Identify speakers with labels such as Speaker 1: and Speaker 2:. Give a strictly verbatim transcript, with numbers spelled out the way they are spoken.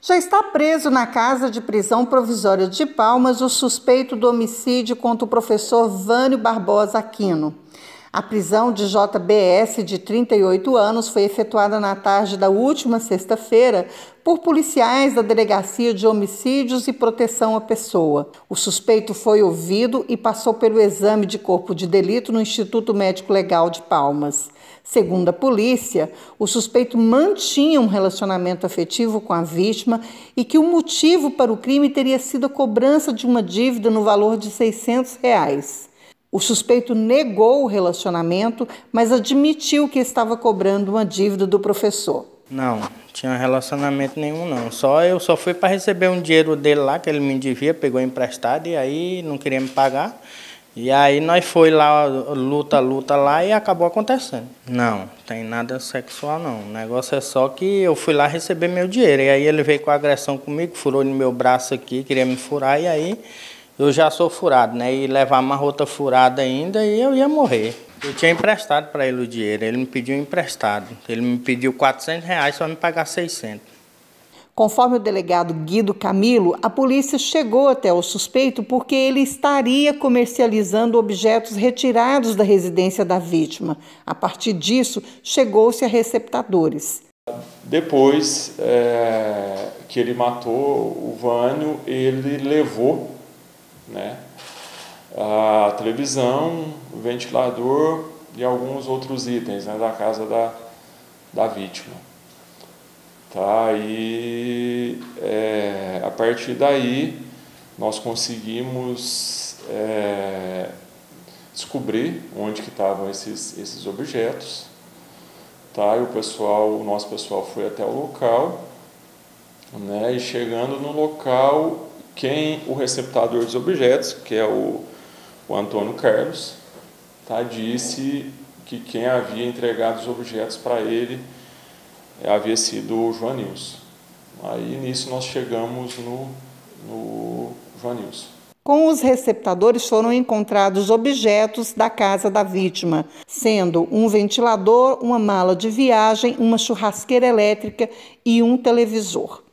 Speaker 1: Já está preso na casa de prisão provisória de Palmas o suspeito do homicídio contra o professor Vânio Barbosa Aquino. A prisão de J B S, de trinta e oito anos, foi efetuada na tarde da última sexta-feira por policiais da Delegacia de Homicídios e Proteção à Pessoa. O suspeito foi ouvido e passou pelo exame de corpo de delito no Instituto Médico Legal de Palmas. Segundo a polícia, o suspeito mantinha um relacionamento afetivo com a vítima e que o motivo para o crime teria sido a cobrança de uma dívida no valor de seiscentos reais. O suspeito negou o relacionamento, mas admitiu que estava cobrando uma dívida do professor.
Speaker 2: Não, tinha relacionamento nenhum não. Só eu só fui para receber um dinheiro dele lá, que ele me devia, pegou emprestado e aí não queria me pagar. E aí nós foi lá, luta, luta lá e acabou acontecendo. Não, tem nada sexual não. O negócio é só que eu fui lá receber meu dinheiro. E aí ele veio com agressão comigo, furou no meu braço aqui, queria me furar e aí... Eu já sou furado, né? E levar uma outra furada ainda e eu ia morrer. Eu tinha emprestado para ele o dinheiro, ele me pediu emprestado. Ele me pediu quatrocentos reais para me pagar seiscentos.
Speaker 1: Conforme o delegado Guido Camilo, a polícia chegou até o suspeito porque ele estaria comercializando objetos retirados da residência da vítima. A partir disso, chegou-se a receptadores.
Speaker 3: Depois é, que ele matou o Vânio, ele levou, né, a televisão, o ventilador e alguns outros itens, né, da casa da, da vítima. Tá, e é, a partir daí nós conseguimos é, descobrir onde que estavam esses, esses objetos. Tá, e o pessoal, o nosso pessoal foi até o local, né, e chegando no local, quem o receptador dos objetos, que é o, o Antônio Carlos, tá, disse que quem havia entregado os objetos para ele havia sido o Joanilson. Aí nisso nós chegamos no, no Joanilson.
Speaker 1: Com os receptadores foram encontrados objetos da casa da vítima, sendo um ventilador, uma mala de viagem, uma churrasqueira elétrica e um televisor.